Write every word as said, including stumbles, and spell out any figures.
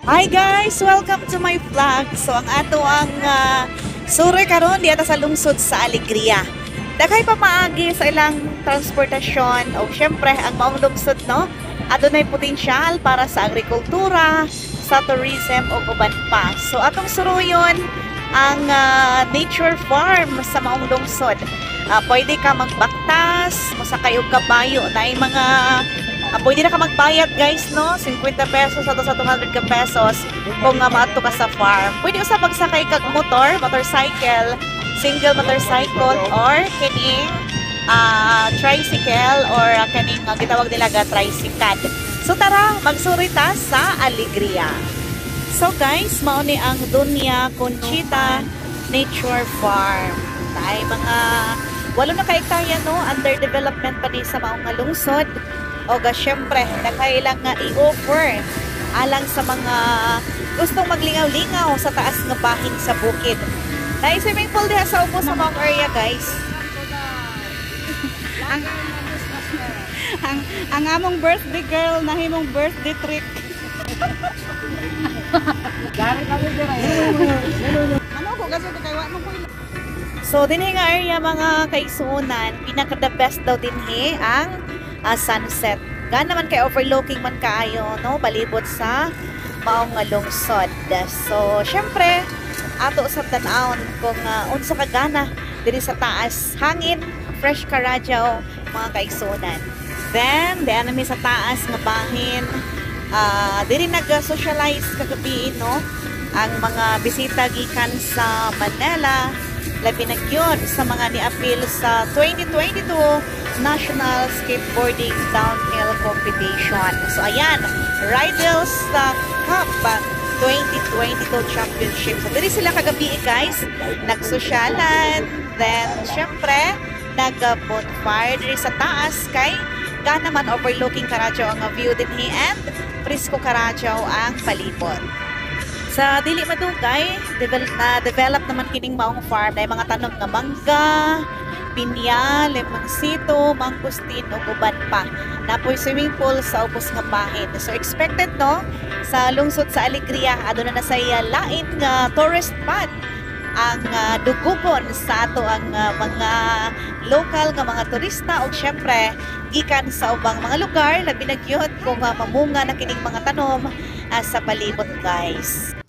Hi guys! Welcome to my vlog. So ang ato ang uh, sure karon diata sa lungsod sa Alegria. Daghay pa maagi sa ilang transportasyon o syempre ang maong lungsod no. Adunay potensyal para sa agrikultura, sa tourism o uban pa. So atong suruyon ang uh, nature farm sa maong lungsod. Uh, pwede ka magbaktas, masakay og kabayo na ay mga Uh, pwede na ka magbayad guys no, fifty pesos ato sa two hundred ka pesos kung uh, maato ka sa farm. Pwede usab magsakay kag motor, motorcycle, single motorcycle or kining uh, tricycle or uh, kining uh, gitawag nila ga tricycad. So tara, magsurita sa Alegria. So guys, mao ni ang Doña Conchita Nature Farm. Ay mga walo na ka hektarya no, under development pa di sa maong lungsod. O ga syempre, nakailang nga i-offer alang sa mga gustong maglingaw-lingaw sa taas nga bahin sa bukid. Dahil swimming pool diha sa upo sa Mount area guys. ang, ang, ang among birthday girl nahimong birthday trick. Ano ko kasi kay mo ko. So dinhi nga area mga kaigsuonan, pinaka the best daw dinhi ang Uh, sunset. Gan naman kay overlooking man kaayo no, balibot sa maong nga lungsod. So syempre ato sa tan-awon kung uh, unsa ka gana diri sa taas, hangin, fresh karadyaw mga kaigsuonan. Then diyan mi sa taas nga bahin, uh, diri nag-socialize kagabi no ang mga bisita gikan sa Manila, labi na gyud sa mga ni-appeal sa twenty twenty-two National Skateboarding Downhill Competition. So ayan, Rydell's uh, Cup twenty twenty-two Championship. So diri sila kagabi guys, nagsosyalan, then syempre nag-bonfire diri sa taas kay ka naman overlooking karadyaw ang view dinhi and Prisco karadyaw ang palibot. Sa dili madugay, develop na develop naman kining maong farm na mga tanom nga mangga, pinya, lemonsito, mangustin o uban pa. Napoy swimming pool sa ubos nga bahin. So expected no sa lungsod sa Alegria aduna na sa lain nga tourist spot ang uh, dugugon sa ato ang uh, mga local nga mga turista o syempre gikan sa ubang mga lugar labi na gyud kung uh, mamunga na kining mga tanom uh, sa palibot guys.